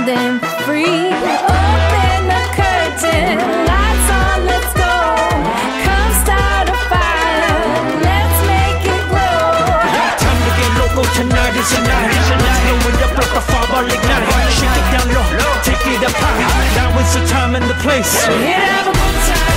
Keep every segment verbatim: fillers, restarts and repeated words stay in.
wild and free. Open the curtain, lights on, let's go. Come start a fire, let's make it glow. Time to get local, tonight is the night. Let's blow it up like a fireball ignite. Shake it down low, take it up high. Now is the time and the place. We're here to have a good time.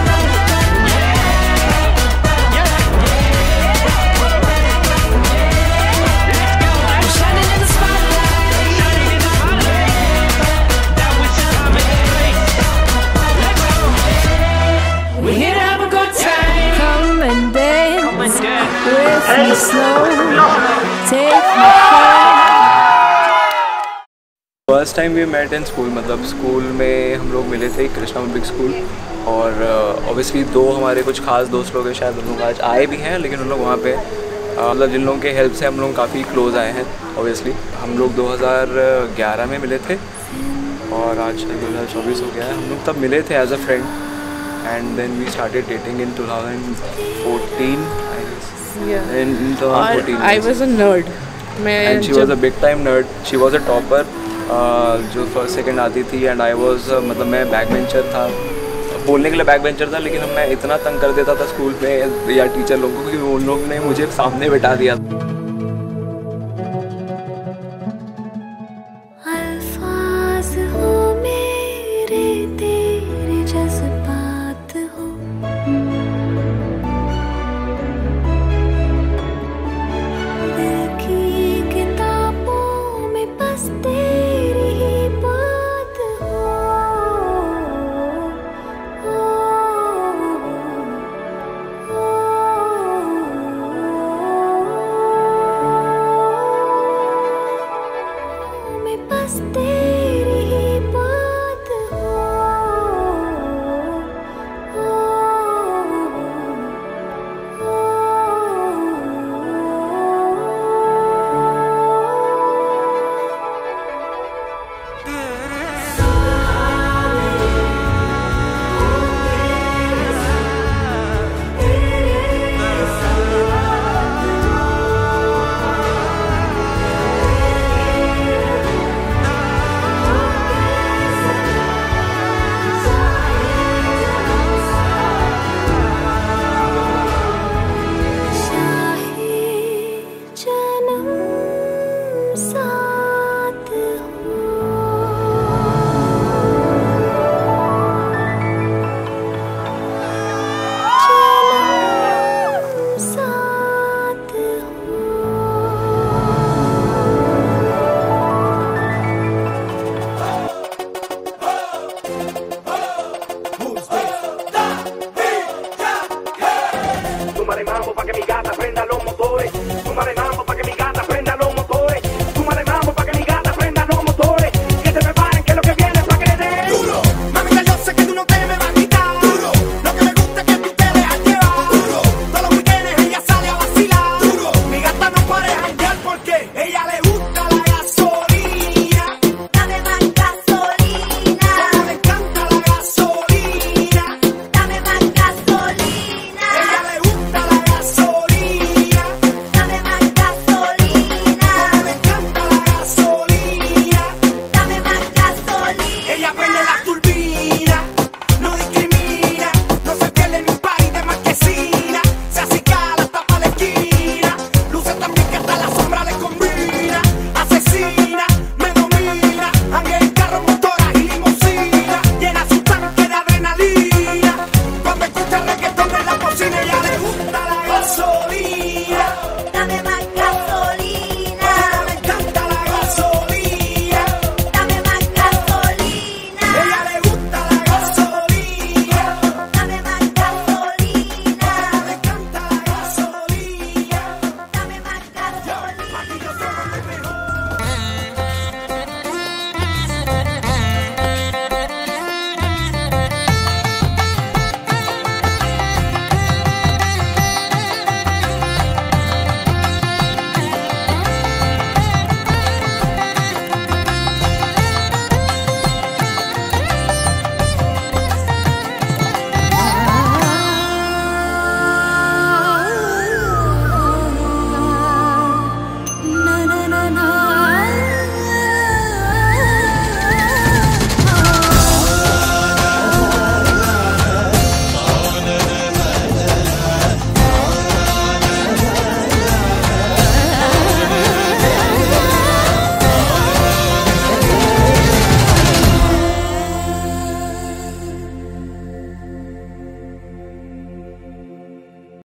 First time we met in school, मतलब school में हम लोग मिले थे Krishna public school, और obviously uh, दो हमारे कुछ खास दोस्त लोग हैं, शायद उन लोग आज आए भी हैं, लेकिन उन लोग वहाँ पे मतलब uh, जिन लोगों के हेल्प से हम लोग काफ़ी क्लोज आए हैं। ऑब्वियसली हम लोग दो हज़ार ग्यारह में मिले थे और आज दो हज़ार चौबीस हो गया है। हम लोग तब मिले थे as a friend and then we started dating in two thousand fourteen I guess. In twenty fourteen, I was a nerd. And she was a big time nerd. She was a topper, uh, जो first second आती थी, and I was मतलब मैं back bencher था, बोलने के लिए back bencher था, लेकिन मैं इतना तंग कर देता था स्कूल में या टीचर लोगों को कि उन लोग ने मुझे सामने बैठा दिया।